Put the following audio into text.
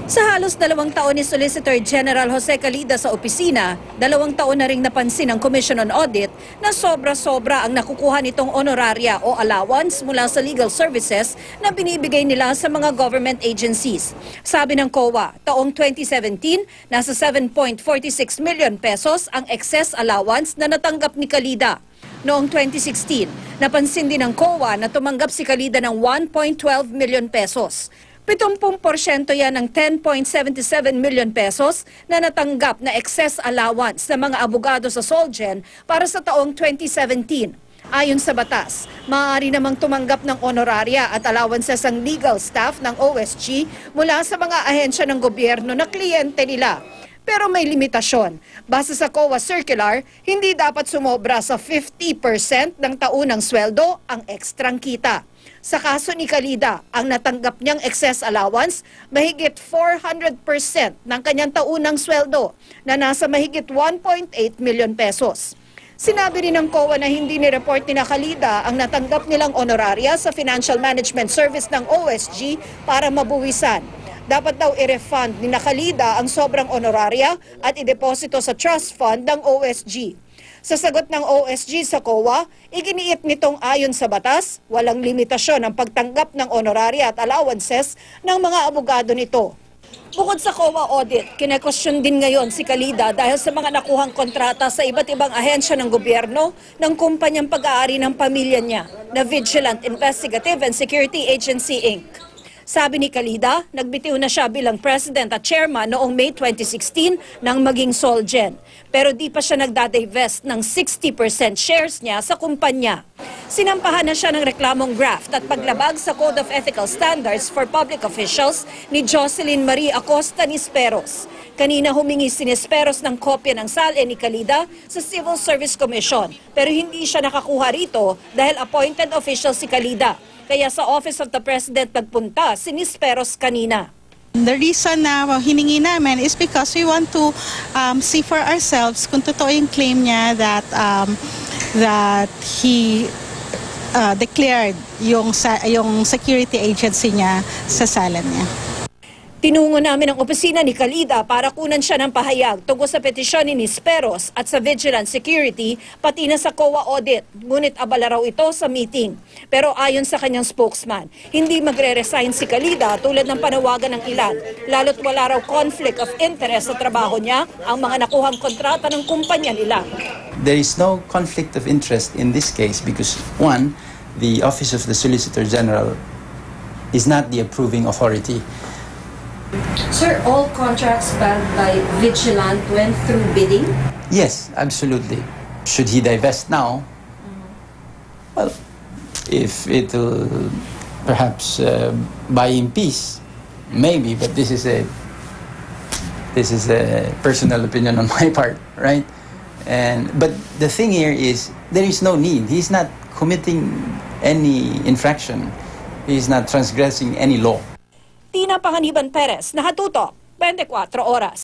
Sa halos 2 taon ni Solicitor General Jose Calida sa opisina, 2 taon na ring napansin ng Commission on Audit na sobra-sobra ang nakukuha nitong honoraria o allowance mula sa legal services na binibigay nila sa mga government agencies. Sabi ng COA, taong 2017, nasa 7.46 million pesos ang excess allowance na natanggap ni Calida. Noong 2016, napansin din ng COA na tumanggap si Calida ng 1.12 million pesos. 70% yan ng 10.77 million pesos na natanggap na excess allowance ng mga abogado sa Solgen para sa taong 2017. Ayon sa batas, maaari namang tumanggap ng honoraria at allowances ang legal staff ng OSG mula sa mga ahensya ng gobyerno na kliyente nila. Pero may limitasyon. Base sa COA Circular, hindi dapat sumobra sa 50% ng taunang sweldo ang ekstrang kita. Sa kaso ni Calida, ang natanggap niyang excess allowance, mahigit 400% ng kanyang taunang sweldo na nasa mahigit 1.8 million pesos. Sinabi rin ng COA na hindi ni-report ni Calida ang natanggap nilang honoraria sa Financial Management Service ng OSG para mabuwisan. Dapat daw i-refund ni Calida ang sobrang honoraria at ideposito sa trust fund ng OSG. Sa sagot ng OSG sa COA, iginiit nitong ayon sa batas, walang limitasyon ang pagtanggap ng honoraria at allowances ng mga abogado nito. Bukod sa COA audit, kine-question din ngayon si Calida dahil sa mga nakuhang kontrata sa iba't ibang ahensya ng gobyerno ng kumpanyang pag-aari ng pamilya niya na Vigilant Investigative and Security Agency Inc. Sabi ni Calida, nagbitiw na siya bilang president at chairman noong May 2016 nang maging Solgen. Pero di pa siya nagdadivest ng 60% shares niya sa kumpanya. Sinampahan na siya ng reklamong graft at paglabag sa Code of Ethical Standards for Public Officials ni Jocelyn Marie Acosta Nisperos. Kanina humingi si Nisperos ng kopya ng SALE ni Calida sa Civil Service Commission. Pero hindi siya nakakuha rito dahil appointed official si Calida. Kaya sa Office of the President nagpunta si Nisperos kanina. The reason na hiningi namin is because we want to see for ourselves kung totoo yung claim niya that he declared yung security agency niya sa salan niya. Tinungo namin ang opisina ni Calida para kunan siya ng pahayag tungkol sa petisyon ni Nisperos at sa Vigilant Security pati na sa COA audit. Ngunit abala raw ito sa meeting. Pero ayon sa kanyang spokesman, hindi magre-resign si Calida tulad ng panawagan ng ilan. Lalo't wala raw conflict of interest sa trabaho niya ang mga nakuhang kontrata ng kumpanya nila. There is no conflict of interest in this case because one, the Office of the Solicitor General is not the approving authority. Sir, all contracts backed by Vigilant went through bidding? Yes, absolutely. Should he divest now? Well, if it will perhaps buy him peace, maybe, but this is a personal opinion on my part, right? But the thing here is there is no need. He's not committing any infraction. He's not transgressing any law. Tina Panganiban Perez, Nakatutok, 24 Oras.